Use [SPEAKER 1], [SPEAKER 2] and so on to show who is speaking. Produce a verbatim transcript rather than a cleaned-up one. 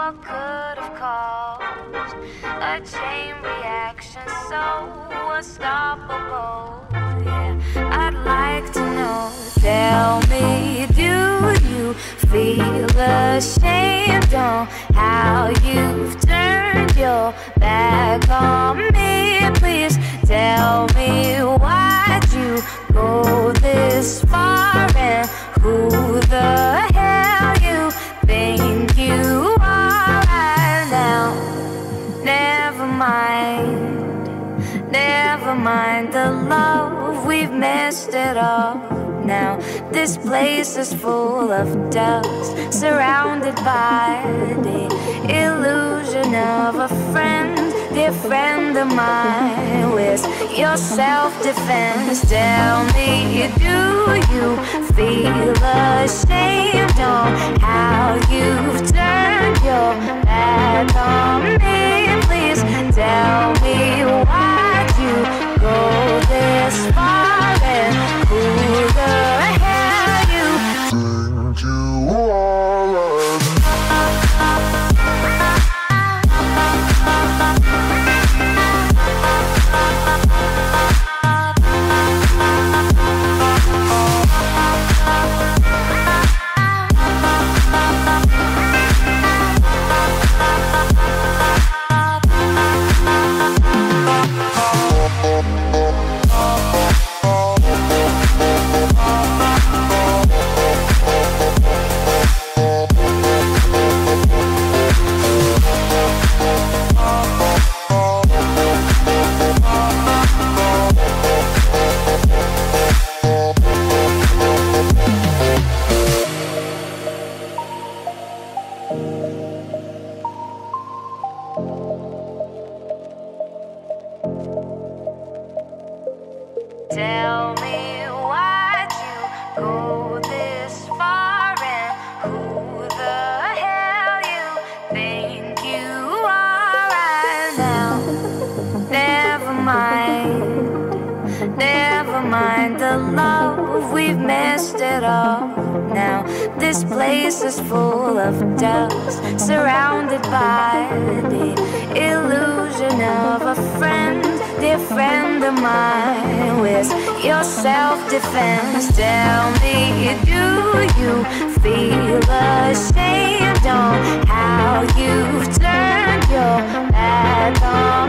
[SPEAKER 1] what could have caused a chain reaction so unstoppable. Yeah, I'd like to know. Tell me, do you feel ashamed on how you've turned your back on me? Please tell me, why'd you go this far, and who the hell you think you are right now? Never mind, never mind the love, we've messed it up now. This place is full of dust, surrounded by the illusion of a friend, dear friend of mine. Where's your self-defense? Tell me, do you feel ashamed on how you've turned your back on me? Please tell me, why'd you go this far, and who the hell you think you are? Tell me, why'd you go this far, and who the hell you think you are right now? Never mind, never mind the love, we've messed it up now. This place is full of dust, surrounded by the illusion of a friend, dear friend of mine. Where's your self-defense? Tell me, do you feel ashamed on how you've turned your back on